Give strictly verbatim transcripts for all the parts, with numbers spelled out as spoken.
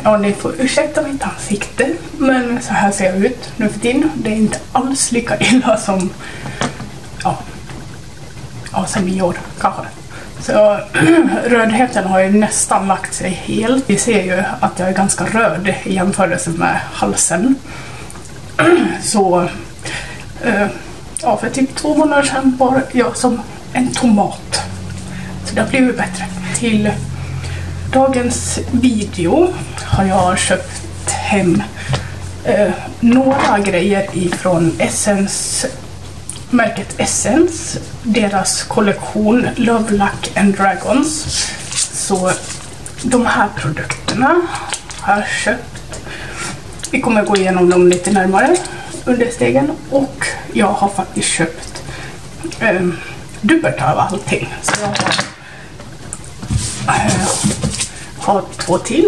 Ja, ni får ursäkta mitt ansikte, men så här ser jag ut nu för tiden. Det är inte alls lika illa som, ja, ja som i år kanske. Så rödheten har ju nästan lagt sig helt. Vi ser ju att jag är ganska röd i jämförelse med halsen. Så ja, för typ två månader sedan var jag som en tomat. Så det har blivit bättre. Till dagens video har jag köpt hem eh, några grejer ifrån Essence, märket Essence, deras kollektion Love, Luck and Dragons. Så de här produkterna har jag köpt. Vi kommer gå igenom dem lite närmare under stegen, och jag har faktiskt köpt eh, dubbelt av allting. Så jag har, eh, har två till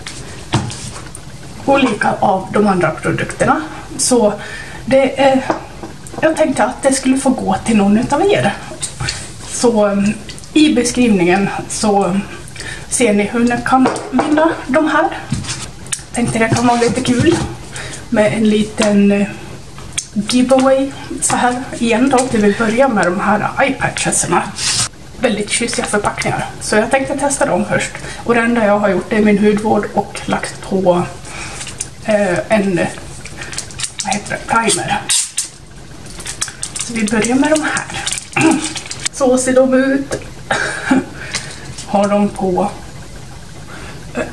olika av de andra produkterna. Så det är, jag tänkte att det skulle få gå till någon av er. Så eh, i beskrivningen så ser ni hur ni kan vinna de här. Tänkte det kan vara lite kul med en liten eh, giveaway så här igen då. Vi vill börja med de här eye-patchesarna. Väldigt tjusiga förpackningar. Så jag tänkte testa dem först. Och det enda jag har gjort är min hudvård och lagt på eh, en, vad heter det, primer. Så vi börjar med de här. Så ser de ut. Har de på eh,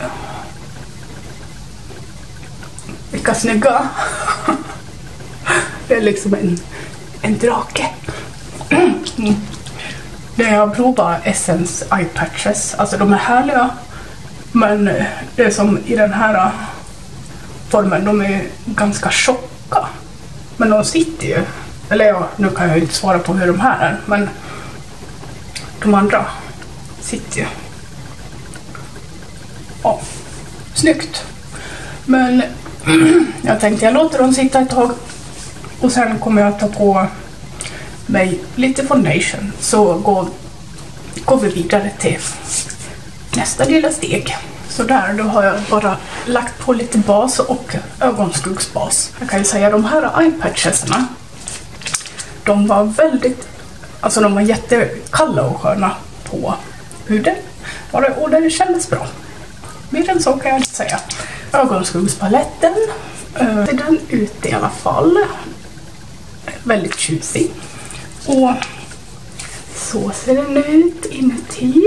vilka snygga. Det är liksom en, en drake. Mm. Det jag provar Essence Eye Patches. Alltså de är härliga. Men det är som i den här formen. De är ganska tjocka. Men de sitter ju. Eller ja, nu kan jag ju inte svara på hur de här är. Men de andra sitter ju. Ja, snyggt. Men jag tänkte jag låter dem sitta ett tag. Och sen kommer jag ta på mig lite foundation. Så går, går vi vidare till nästa lilla steg. Så där, då har jag bara lagt på lite bas och ögonskuggsbas. Jag kan ju säga de här eye-patchesarna. De var väldigt, alltså de var jättekalla och sköna på huden. Och det kändes bra. Mer än så kan jag inte säga. Ögonskuggspaletten. Uh, ser den ut i alla fall. Väldigt tjusig. Och så ser den ut inuti.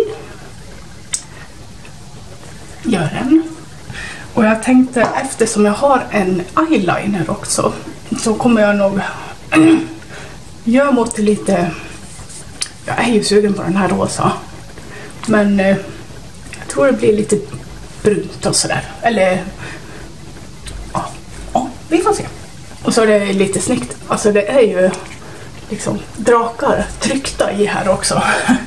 Gör den. Och jag tänkte, eftersom jag har en eyeliner också, så kommer jag nog göra mot lite. Jag är ju sugen på den här rosa. Men uh, jag tror det blir lite brunt och sådär. Eller ja, ja, vi får se. Och så är det lite snyggt. Alltså det är ju liksom drakar tryckta i här också.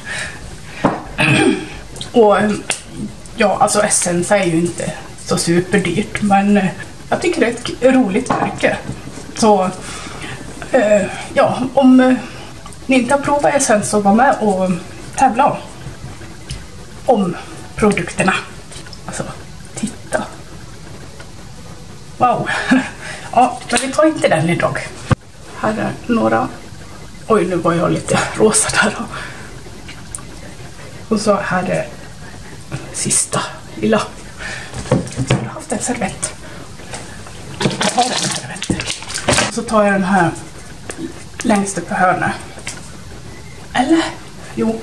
Och ja, alltså Essence är ju inte så superdyrt, men jag tycker det är ett roligt märke. Så eh, ja, om eh, ni inte har provat Essence så var med och tävla om, om produkterna. Alltså, titta. Wow. Ja, men vi tar inte den idag. Här är några. Oj, nu var jag lite rosa där. Och så här är sista lilla. Så jag har haft en servett. Jag har den servetten. Så tar jag den här längst upp på hörnet. Eller? Jo.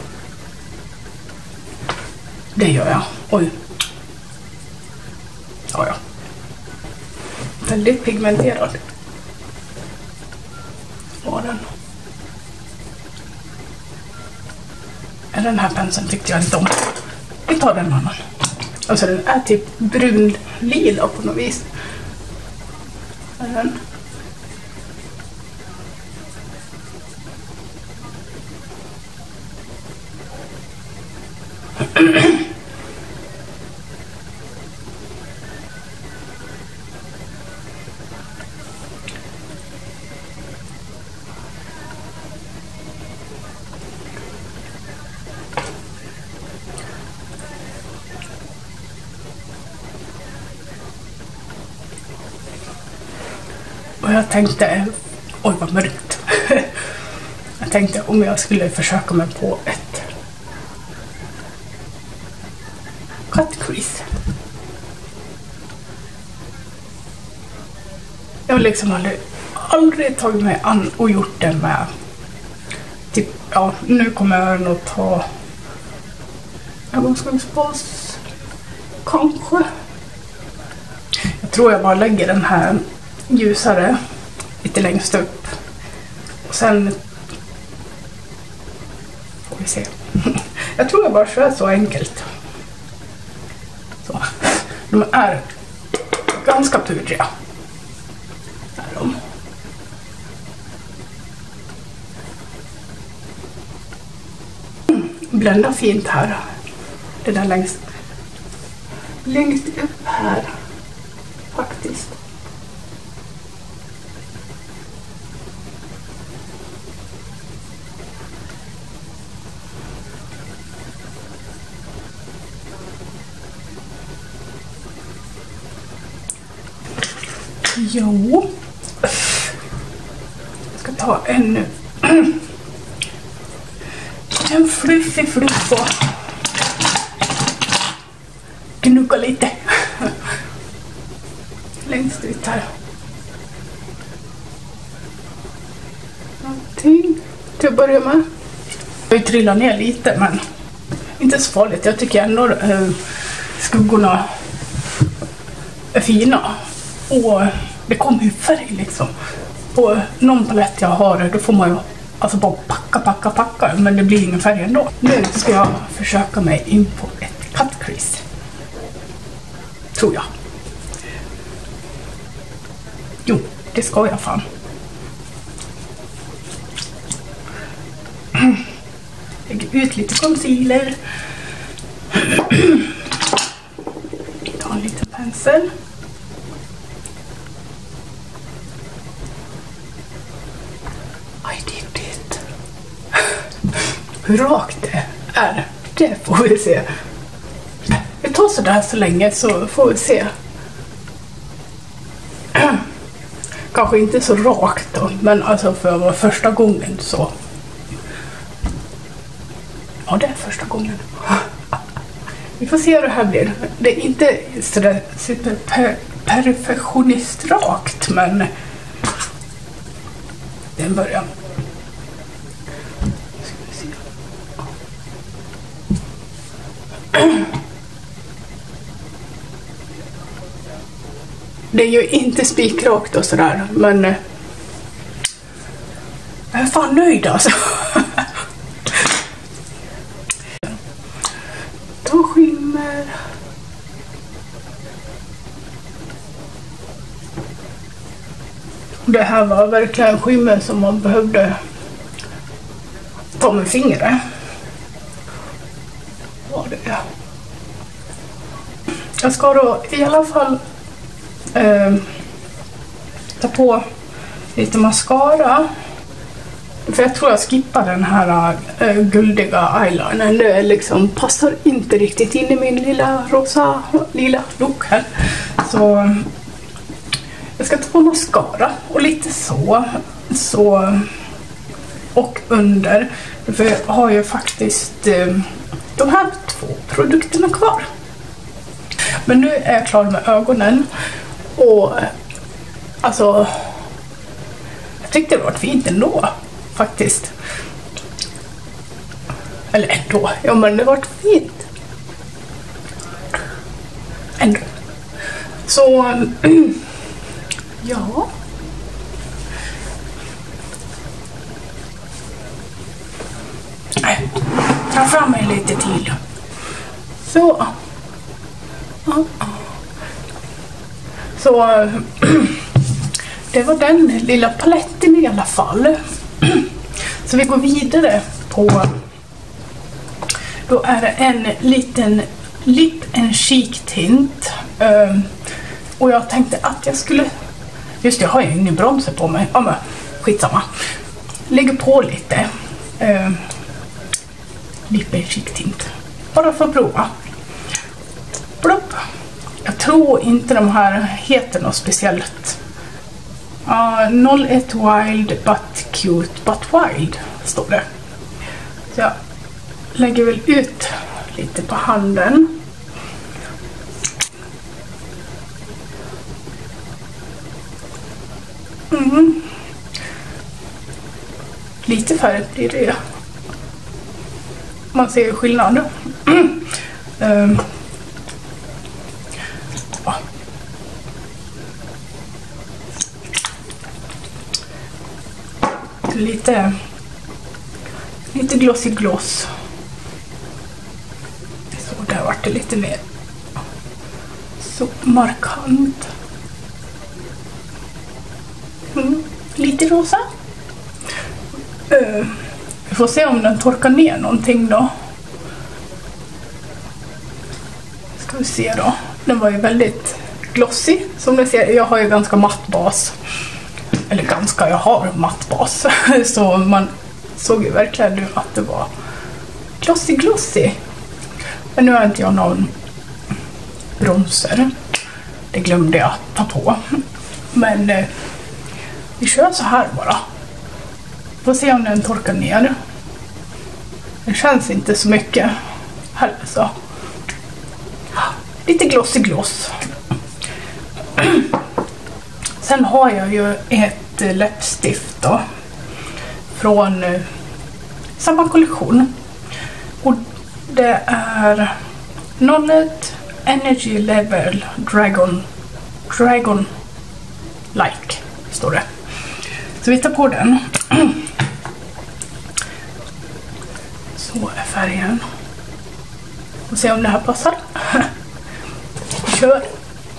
Det gör jag. Oj. Ja, ja. Väldigt pigmenterad. Var den? Den här penseln tyckte jag inte om. Vi tar den annan. Alltså den är typ brun lila på något vis. Är den? Och jag tänkte, oj vad mörkt. Jag tänkte om jag skulle försöka mig på ett cut crease. Jag har liksom aldrig, aldrig tagit mig an och gjort det med typ, ja, nu kommer jag nog ta ögonskuggsbas kanske. Jag tror jag bara lägger den här ljusare lite längst upp och sen får vi se. Jag tror jag bara kör så enkelt. Så. De är ganska pudriga. Är de. Blända fint här. Det där längst längst upp här faktiskt. Jo. Jag ska ta en en fluffig fluff och gnugga lite längst ut här. Någonting till att börja med. Jag har ju trillat ner lite men inte så farligt. Jag tycker ändå äh, skuggorna är fina. Och det kommer ju färg liksom. På någon palett jag har då får man ju alltså bara packa, packa, packa. Men det blir ingen färg ändå. Nu ska jag försöka mig in på ett cut crease. Tror jag. Jo, det ska jag fan. Lägger ut lite concealer. Ta en liten pensel. Hur rakt det är, det får vi se. Vi tar så där så länge så får vi se. Kanske inte så rakt då, men alltså för att vara första gången så. Ja, det är första gången. Vi får se hur det här blir. Det är inte sådär super per perfektionist-rakt, men det är en början. Det är ju inte spikrakt och sådär, men jag är fan nöjd alltså. Ta skimmer. Det här var verkligen skimmer som man behövde ta med fingret. Vad det är. Jag ska då i alla fall eh, ta på lite mascara. För jag tror jag skippar den här äh, guldiga eyelinern. Det liksom passar inte riktigt in i min lilla rosa lila look här. Så jag ska ta på mascara och lite så. Så och under. För jag har ju faktiskt äh, de här två produkterna kvar. Men nu är jag klar med ögonen. Och alltså jag tyckte det var fint ändå. Faktiskt. Eller ändå. Ja, men det var fint. Ändå. Så ja. Ta fram mig lite till. Så. Så det var den lilla paletten i alla fall. Så vi går vidare på, då är det en liten lip and cheek tint. Um, och jag tänkte att jag skulle, just det, jag har ju ingen bronzer på mig. Ja men skitsamma. Lägger på lite um, lip and cheek tint. Bara för att prova. Plopp. Jag tror inte de här heter något speciellt. Uh, noll ett wild but cute but wild står det. Så jag lägger väl ut lite på handen. Mm. Lite färg blir det. Man ser ju skillnad. Mm. Um. Ja. Lite lite glossy gloss. Så där vart det lite mer så markant. Mm. Lite rosa. Uh. Vi får se om den torkar ner någonting då. Ska vi se då. Den var ju väldigt glossy. Som ni ser, jag har ju ganska matt bas. Eller ganska, jag har matt bas. Så man såg ju verkligen att det var glossy glossy. Men nu har inte jag någon bronzer. Det glömde jag ta på. Men eh, vi kör så här bara. Får se om den torkar ner. Det känns inte så mycket heller så. Lite glossy gloss. Sen har jag ju ett läppstift då. Från eh, samma kollektion. Och det är noll ett Energy Level Dragon Dragon Like står det. Så vi tar på den. Så är färgen. Och se om det här passar. Kör.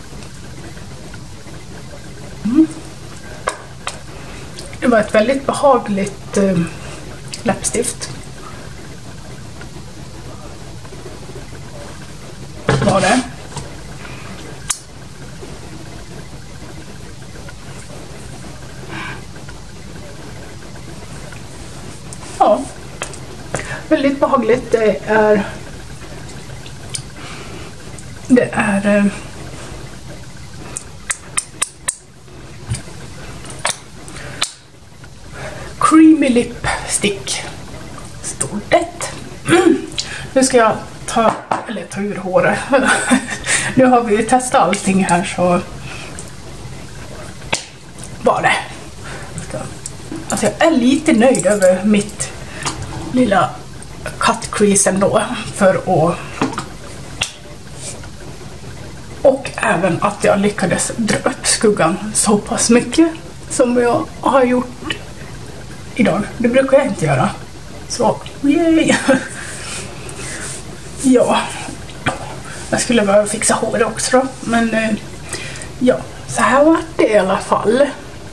Mm. Det var ett väldigt behagligt eh, läppstift. Var det. Ja. Väldigt behagligt. Det är det är eh, creamy lipstick står det. Mm. Nu ska jag ta eller ta ur håret. Nu har vi testat allting här så var det. Alltså jag är lite nöjd över mitt lilla cut crease ändå för att och även att jag lyckades dra upp skuggan så pass mycket som jag har gjort idag. Det brukar jag inte göra. Så, yay! Ja, jag skulle behöva fixa håret också då. Men eh, ja, så här var det i alla fall.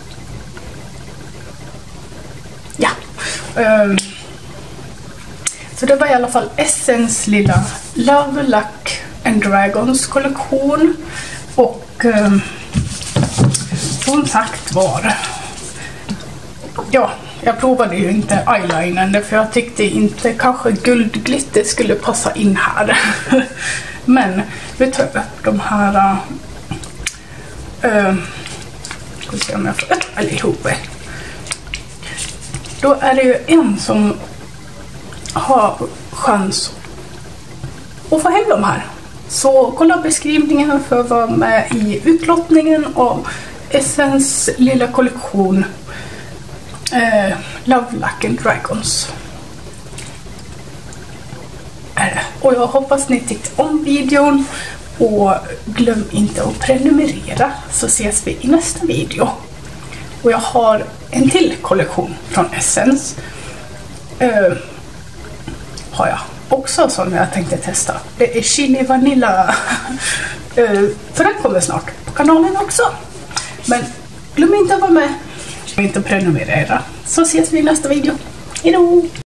Ja. Um, så det var i alla fall Essence lilla Love Luck and Dragons kollektion. Och um, som sagt var, ja, jag provade ju inte eyelinern för jag tyckte inte kanske guldglitter skulle passa in här. Men vi tar upp de här uh, ska vi se om jag får upp allihop. Då är det ju en som har chans att få hem de här. Så kolla beskrivningen för att vara med i utlottningen av Essence lilla kollektion Uh, Love Luck and Dragons. Är och jag hoppas ni tyckte om videon och glöm inte att prenumerera så ses vi i nästa video. Och jag har en till kollektion från Essence uh, har jag också som jag tänkte testa. Det är Chili Vanilla uh, för den kommer snart på kanalen också. Men glöm inte att vara med. Inte prenumerera. Så ses vi i nästa video. Hejdå!